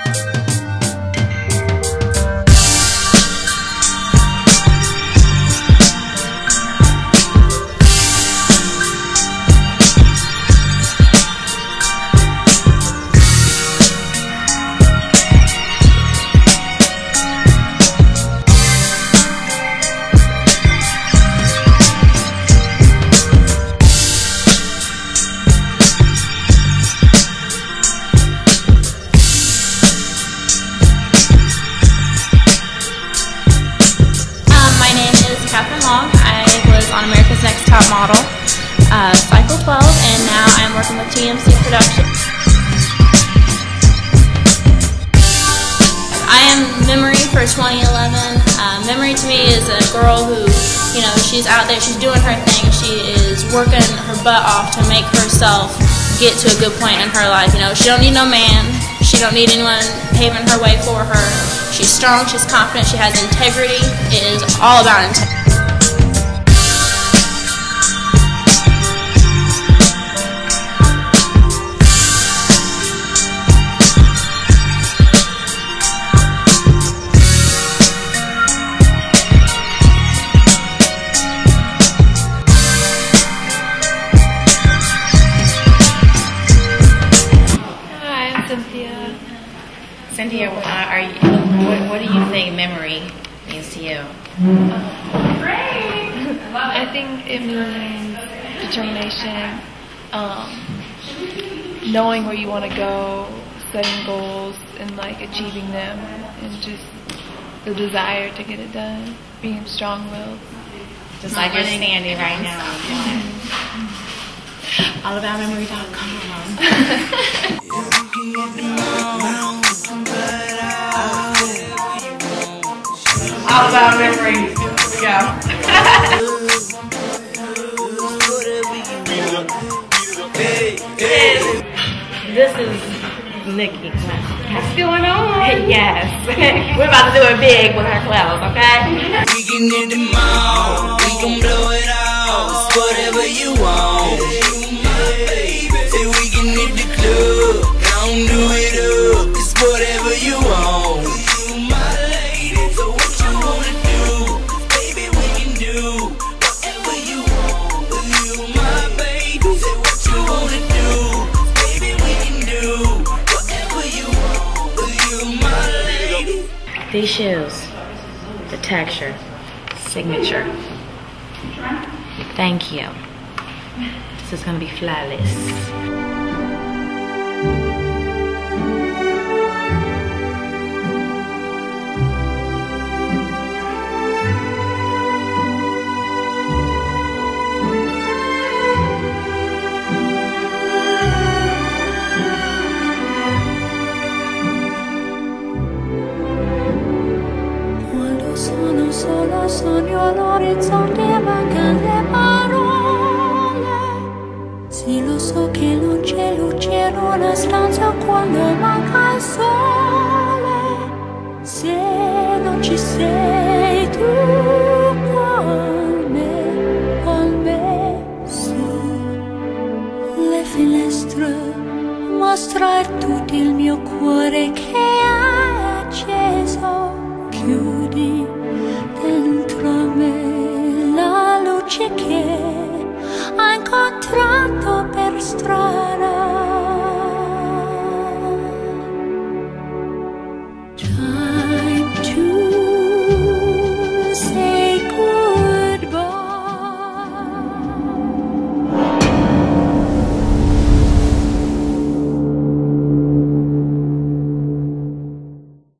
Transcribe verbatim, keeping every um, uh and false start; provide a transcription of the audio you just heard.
Top Model, uh, Cycle twelve, and now I'm working with T M C Productions. I am Memory for twenty eleven. Uh, Memory to me is a girl who, you know, she's out there, she's doing her thing, she is working her butt off to make herself get to a good point in her life. You know, she don't need no man, she don't need anyone paving her way for her. She's strong, she's confident, she has integrity. It is all about integrity. Cynthia. Cynthia, uh, are you, what, what do you think memory means to you? Uh, Great! I think it means determination, um, knowing where you want to go, setting goals, and like achieving them, and just the desire to get it done, being strong-willed. Just like you're standing right now. all about memory dot com. All About Memory. Here we go. This is Nikki. What's going on? Yes. We're about to do it big with her clothes, okay? We can hit the mall. We can blow it all. It's whatever you want. Say we can hit the club. Don't do it up. It's whatever you want. You my lady. So what you wanna do? Baby, we can do whatever you want. You my baby. Say what you wanna do. Baby, we can do whatever you want. You my lady. These shoes, the texture, signature. Thank you. This is gonna be flawless. Solo sogno l'orizzonte, mancano le parole. Sì, lo so che non c'è luce in una stanza quando manca il sole. Se non ci sei tu con me, con me, su le finestre mostrar tutto il mio cuore che è acceso. Chiudi dentro me la luce che